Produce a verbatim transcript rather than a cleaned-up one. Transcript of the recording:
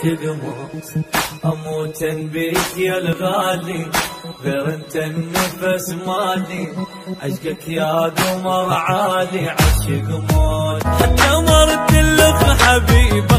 عشق موت، اموت بيك يا الغالي، غير انت النفس مالي، عشقك يا قمر عالي عشق موت. حتى مرت لك حبيب